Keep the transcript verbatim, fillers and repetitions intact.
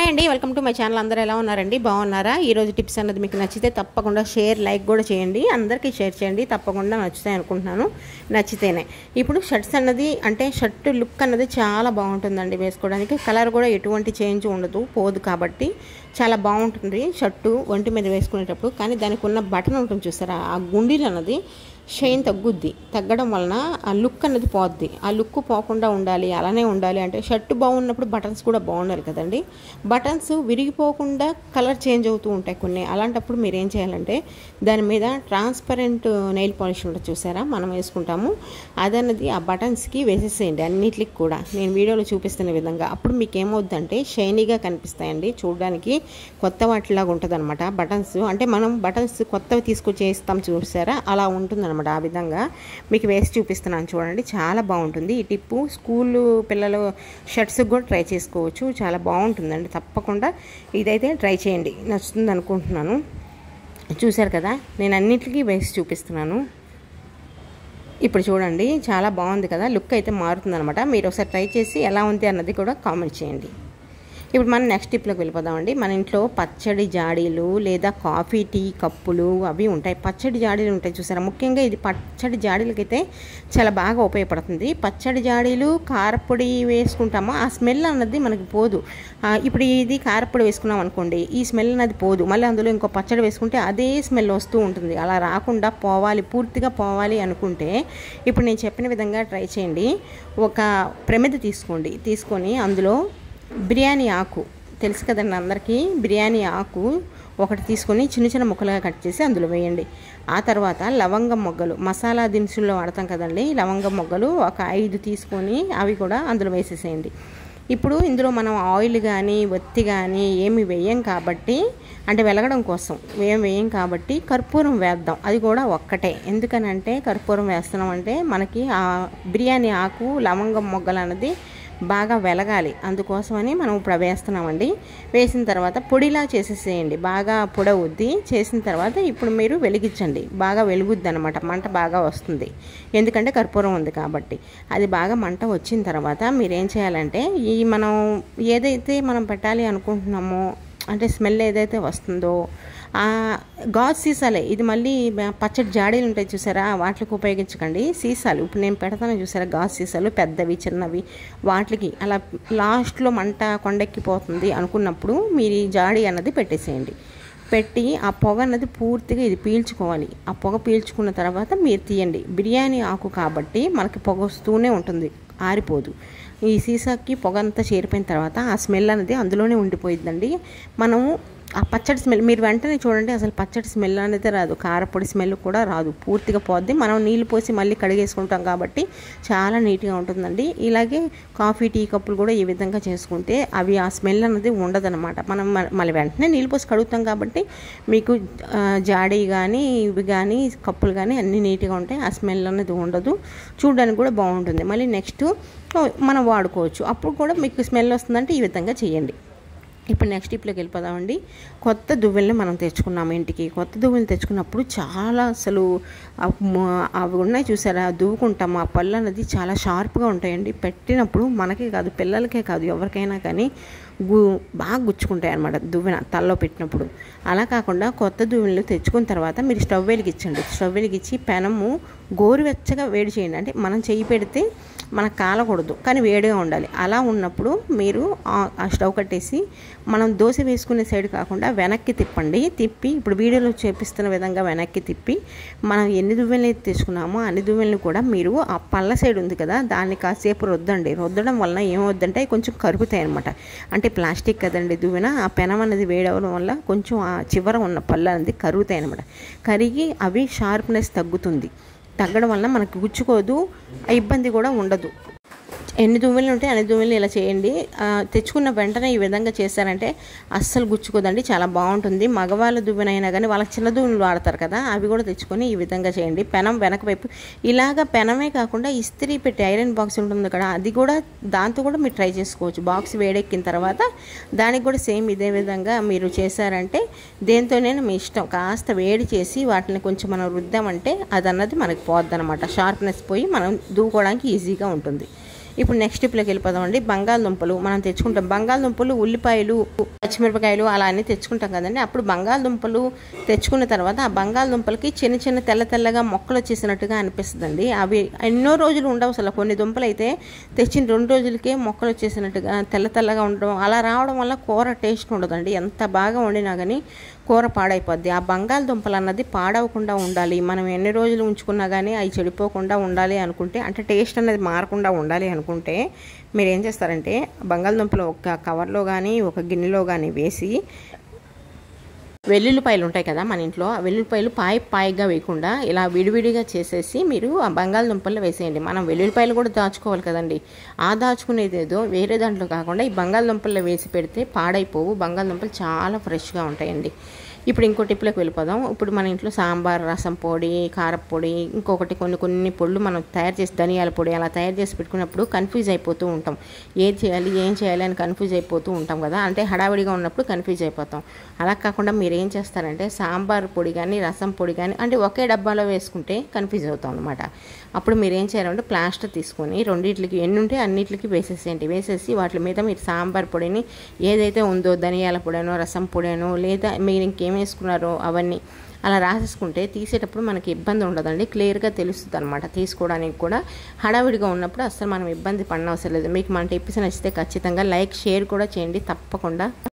Hi అండి, welcome to my channel. అందరూ ఎలా ఉన్నారండి? బాగున్నారా? ఈరోజు టిప్స్ అన్నది మీకు నచ్చితే తప్పకుండా షేర్ లైక్ కూడా చేయండి. అందరికీ షేర్ చేయండి, తప్పకుండా నచ్చుతాయి అనుకుంటున్నాను. నచ్చితేనే ఇప్పుడు షర్ట్స్ అన్నది అంటే షర్ట్ లుక్ అన్నది చాలా బాగుంటుందండి వేసుకోవడానికి. కలర్ కూడా ఎటువంటి చేంజ్ ఉండదు, పోదు. కాబట్టి చాలా బాగుంటుంది షర్టు ఒంటి మీద వేసుకునేటప్పుడు. కానీ దానికి ఉన్న బటన్ ఉంటుంది చూసారా, ఆ గుండీలు అన్నది షైన్ తగ్గుద్ది. తగ్గడం వలన ఆ లుక్ అన్నది పోద్ది. ఆ లుక్ పోకుండా ఉండాలి, అలానే ఉండాలి అంటే షర్ట్ బాగున్నప్పుడు బటన్స్ కూడా బాగుండాలి కదండి. బటన్స్ విరిగిపోకుండా కలర్ చేంజ్ అవుతూ ఉంటాయి కొన్ని. అలాంటప్పుడు మీరు ఏం చేయాలంటే దాని మీద ట్రాన్స్పరెంట్ నెయిల్ పాలిష్ ఉంటుంది చూసారా, మనం వేసుకుంటాము, అదన్నది ఆ బటన్స్కి వేసేసేయండి అన్నిటికి కూడా. నేను వీడియోలో చూపిస్తున్న విధంగా. అప్పుడు మీకు ఏమవుద్దంటే షైనీగా కనిపిస్తాయండి, చూడడానికి కొత్త వాటిలాగా ఉంటుంది అనమాట. బటన్స్ అంటే మనం బటన్స్ కొత్తవి తీసుకొచ్చి వేస్తాం చూసారా, అలా ఉంటుంది అనమాట. ఆ విధంగా మీకు వేసి చూపిస్తున్నాను చూడండి, చాలా బాగుంటుంది ఈ టిప్పు. స్కూల్ పిల్లలు షర్ట్స్కి కూడా ట్రై చేసుకోవచ్చు, చాలా బాగుంటుందండి. తప్పకుండా ఇదైతే ట్రై చేయండి, నచ్చుతుంది అనుకుంటున్నాను. చూశారు కదా, నేను అన్నిటికీ వేసి చూపిస్తున్నాను. ఇప్పుడు చూడండి, చాలా బాగుంది కదా, లుక్ అయితే మారుతుంది అనమాట. మీరు ఒకసారి ట్రై చేసి ఎలా ఉంది అన్నది కూడా కామెంట్ చేయండి. ఇప్పుడు మనం నెక్స్ట్ టిప్లోకి వెళ్ళిపోదామండి. మన ఇంట్లో పచ్చడి జాడీలు లేదా కాఫీ టీ కప్పులు అవి ఉంటాయి. పచ్చడి జాడీలు ఉంటాయి చూసారా, ముఖ్యంగా ఇది పచ్చడి జాడీలకైతే చాలా బాగా ఉపయోగపడుతుంది. పచ్చడి జాడీలు కారపొడి వేసుకుంటాము, ఆ స్మెల్ అన్నది మనకి పోదు. ఇప్పుడు ఇది కారపొడి వేసుకున్నాం అనుకోండి, ఈ స్మెల్ అన్నది పోదు. మళ్ళీ అందులో ఇంకో పచ్చడి వేసుకుంటే అదే స్మెల్ వస్తూ ఉంటుంది. అలా రాకుండా పోవాలి, పూర్తిగా పోవాలి అనుకుంటే ఇప్పుడు నేను చెప్పిన విధంగా ట్రై చేయండి. ఒక ప్రమిద తీసుకోండి, తీసుకొని అందులో బిర్యానీ ఆకు తెలుసు కదండి అందరికీ, బిర్యానీ ఆకు ఒకటి తీసుకొని చిన్న చిన్న ముక్కలుగా కట్ చేసి అందులో వేయండి. ఆ తర్వాత లవంగం మొగ్గలు, మసాలా దినుసుల్లో వాడతాం కదండి, లవంగం మొగ్గలు ఒక ఐదు తీసుకొని అవి కూడా అందులో వేసేసేయండి. ఇప్పుడు ఇందులో మనం ఆయిల్ కానీ ఒత్తి కానీ ఏమి వేయం కాబట్టి, అంటే వెలగడం కోసం ఏం వేయం కాబట్టి కర్పూరం వేద్దాం. అది కూడా ఒక్కటే. ఎందుకనంటే కర్పూరం వేస్తున్నాం అంటే మనకి ఆ బిర్యానీ ఆకు లవంగం మొగ్గలు అన్నది బాగా వెలగాలి, అందుకోసమని మనం ఇప్పుడు వేస్తున్నామండి. వేసిన తర్వాత పొడిలా చేసేసేయండి, బాగా పొడవుద్ది. చేసిన తర్వాత ఇప్పుడు మీరు వెలిగించండి, బాగా వెలుగుద్ది అనమాట, మంట బాగా వస్తుంది. ఎందుకంటే కర్పూరం ఉంది కాబట్టి. అది బాగా మంట వచ్చిన తర్వాత మీరు ఏం చేయాలంటే ఈ మనం ఏదైతే మనం పెట్టాలి అనుకుంటున్నామో అంటే స్మెల్ ఏదైతే వస్తుందో గాజు సీసాలే, ఇది మళ్ళీ పచ్చడి జాడీలు ఉంటాయి చూసారా, వాటికి ఉపయోగించకండి. సీసాలు ఇప్పుడు నేను పెడతాను చూసారా, గాజు సీసాలు పెద్దవి చిన్నవి, వాటికి అలా లాస్ట్లో మంట కొండెక్కిపోతుంది అనుకున్నప్పుడు మీరు ఈ జాడీ అన్నది పెట్టేసేయండి. పెట్టి ఆ పొగ అన్నది పూర్తిగా ఇది పీల్చుకోవాలి. ఆ పొగ పీల్చుకున్న తర్వాత మీరు తీయండి. బిర్యానీ ఆకు కాబట్టి మనకి పొగ వస్తూనే ఉంటుంది, ఆరిపోదు. ఈ సీసాకి పొగ అంతా చేరిపోయిన తర్వాత ఆ స్మెల్ అనేది అందులోనే ఉండిపోయిందండి. మనము ఆ పచ్చడి స్మెల్ మీరు వెంటనే చూడండి, అసలు పచ్చడి స్మెల్ అనేది రాదు, కారపొడి స్మెల్ కూడా రాదు, పూర్తిగా పోద్ది. మనం నీళ్ళు పోసి మళ్ళీ కడిగేసుకుంటాం కాబట్టి చాలా నీట్గా ఉంటుందండి. ఇలాగే కాఫీ టీ కప్పులు కూడా ఈ విధంగా చేసుకుంటే అవి ఆ స్మెల్ అనేది ఉండదన్నమాట. మనం మళ్ళీ వెంటనే నీళ్ళు పోసి కడుగుతాం కాబట్టి మీకు జాడీ కానీ ఇవి కానీ కప్పులు కానీ అన్నీ నీట్గా ఉంటాయి, ఆ స్మెల్ అనేది ఉండదు, చూడడానికి కూడా బాగుంటుంది. మళ్ళీ నెక్స్ట్ మనం వాడుకోవచ్చు. అప్పుడు కూడా మీకు స్మెల్ వస్తుందంటే ఈ విధంగా చేయండి. ఇప్పుడు నెక్స్ట్ టిప్లోకి వెళ్ళిపోదామండి. కొత్త దువ్వెల్ని మనం తెచ్చుకున్నాము ఇంటికి. కొత్త దువ్వెలు తెచ్చుకున్నప్పుడు చాలా అసలు అవి ఉన్నాయి చూసారా, దువ్వుకుంటాము, ఆ పళ్ళు అనేది చాలా షార్ప్గా ఉంటాయండి. పెట్టినప్పుడు మనకే కాదు పిల్లలకే కాదు ఎవరికైనా కానీ గు బాగా గుచ్చుకుంటాయి అన్నమాట దువ్వెన తలలో పెట్టినప్పుడు. అలా కాకుండా కొత్త దువ్వెలు తెచ్చుకున్న తర్వాత మీరు స్టవ్ వెలిగించండి. స్టవ్ వెలిగించి పెనము గోరువెచ్చగా వేడి చేయండి. అంటే మనం చెయ్యి పెడితే మనకు కాలకూడదు, కానీ వేడిగా ఉండాలి. అలా ఉన్నప్పుడు మీరు ఆ స్టవ్ కట్టేసి మనం దోశ వేసుకునే సైడ్ కాకుండా వెనక్కి తిప్పండి. తిప్పి ఇప్పుడు వీడియోలో చూపిస్తున్న విధంగా వెనక్కి తిప్పి మనం ఎన్ని దువ్వెలు అయితే తెచ్చుకున్నామో అన్ని దువ్వెలను కూడా మీరు ఆ పళ్ళ సైడ్ ఉంది కదా దాన్ని కాసేపు రుద్దండి. రుద్దడం వలన ఏమవుద్దంటే కొంచెం కరుగుతాయి అనమాట. అంటే ప్లాస్టిక్ కదండి దువ్వెన, ఆ పెనం అనేది వేడవడం వల్ల కొంచెం ఆ చివర ఉన్న పళ్ళు అనేది కరుగుతాయి అనమాట. కరిగి అవి షార్ప్నెస్ తగ్గుతుంది. తగ్గడం వలన మనకు గుచ్చుకోదు, ఇబ్బంది కూడా ఉండదు. ఎన్ని దువ్వెలు ఉంటే అన్ని దువ్వెలు ఇలా చేయండి. తెచ్చుకున్న వెంటనే ఈ విధంగా చేశారంటే అస్సలు గుచ్చుకోదండి, చాలా బాగుంటుంది. మగవాళ్ళ దువ్వెనైనా కానీ వాళ్ళకి చిన్న దువ్వెలు వాడతారు కదా, అవి కూడా తెచ్చుకొని ఈ విధంగా చేయండి. పెనం వెనక వైపు ఇలాగ పెనమే కాకుండా ఇస్త్రీ పెట్టి ఐరన్ బాక్స్ ఉంటుంది కదా, అది కూడా దాంతో కూడా మీరు ట్రై చేసుకోవచ్చు. బాక్స్ వేడెక్కిన తర్వాత దానికి కూడా సేమ్ ఇదే విధంగా మీరు చేశారంటే దేంతోనైనా మీ ఇష్టం. కాస్త వేడి చేసి వాటిని కొంచెం మనం రుద్దామంటే అది అన్నది మనకి పోద్ది అనమాట, షార్ప్నెస్ పోయి మనం దువ్వుకోవడానికి ఈజీగా ఉంటుంది. ఇప్పుడు నెక్స్ట్ టిప్లోకి వెళ్ళిపోదామండి. బంగాళదుంపలు మనం తెచ్చుకుంటాం. బంగాళదుంపలు, ఉల్లిపాయలు, పచ్చిమిరపకాయలు అలా అన్నీ తెచ్చుకుంటాం కదండి. అప్పుడు బంగాళదుంపలు తెచ్చుకున్న తర్వాత ఆ బంగాళదుంపలకి చిన్న చిన్న తెల్ల తెల్లగా మొక్కలు వచ్చేసినట్టుగా అనిపిస్తుందండి. అవి ఎన్నో రోజులు ఉండవు అసలు. కొన్ని దుంపలు అయితే తెచ్చిన రెండు రోజులకే మొక్కలు వచ్చేసినట్టుగా తెల్ల తెల్లగా ఉండడం, అలా రావడం వల్ల కూర టేస్ట్ ఉండదండి. ఎంత బాగా వండినా కానీ కూర పాడైపోద్ది. ఆ బంగాళదుంపలు అన్నది పాడవకుండా ఉండాలి, మనం ఎన్ని రోజులు ఉంచుకున్నా కానీ అవి చెడిపోకుండా ఉండాలి అనుకుంటే, అంటే టేస్ట్ అనేది మారకుండా ఉండాలి అనుకుంటే మీరు ఏం చేస్తారంటే బంగాళదుంపలు ఒక కవర్లో కానీ ఒక గిన్నెలో కానీ వేసి, వెల్లుల్లిపాయలు ఉంటాయి కదా మన ఇంట్లో, ఆ వెల్లుల్లిపాయలు పాయ పాయగా వేయకుండా ఇలా విడివిడిగా చేసేసి మీరు ఆ బంగాళదుంపల్లో వేసేయండి. మనం వెల్లుల్లిపాయలు కూడా దాచుకోవాలి కదండి. ఆ దాచుకునేది ఏదో వేరే దాంట్లో కాకుండా ఈ బంగాళదుంపల్లో వేసి పెడితే పాడైపోవు. బంగాళదుంపలు చాలా ఫ్రెష్గా ఉంటాయండి. ఇప్పుడు ఇంకో టిప్లోకి వెళ్ళిపోదాం. ఇప్పుడు మన ఇంట్లో సాంబార్, రసం పొడి, కారపొడి, ఇంకొకటి కొన్ని కొన్ని పొడులు మనం తయారు చేసి, ధనియాల పొడి అలా తయారు చేసి పెట్టుకున్నప్పుడు కన్ఫ్యూజ్ అయిపోతూ ఉంటాం. ఏది చేయాలి ఏం చేయాలి అని కన్ఫ్యూజ్ అయిపోతూ ఉంటాం కదా. అంటే హడావిడిగా ఉన్నప్పుడు కన్ఫ్యూజ్ అయిపోతాం. అలా కాకుండా మీరు ఏం చేస్తారంటే సాంబార్ పొడి కానీ రసం పొడి కానీ అంటే ఒకే డబ్బాలో వేసుకుంటే కన్ఫ్యూజ్ అవుతాం అనమాట. అప్పుడు మీరు ఏం చేయాలంటే ప్లాస్టర్ తీసుకొని రెండింటికి ఎన్ని ఉంటే అన్నింటికి వేసేసేయండి. వేసేసి వాటి మీద మీరు సాంబార్ పొడిని ఏదైతే ఉందో ధనియాల పొడనో రసం పొడనో లేదా మీరు ఇంకేం వేసుకున్నారో అవన్నీ అలా రాసేసుకుంటే తీసేటప్పుడు మనకి ఇబ్బంది ఉండదండి. క్లియర్గా తెలుస్తుంది అనమాట. తీసుకోవడానికి కూడా హడావిడిగా ఉన్నప్పుడు అసలు మనం ఇబ్బంది పడనవసరం లేదు. మీకు మన టిప్స్ నచ్చితే ఖచ్చితంగా లైక్ షేర్ కూడా చేయండి తప్పకుండా.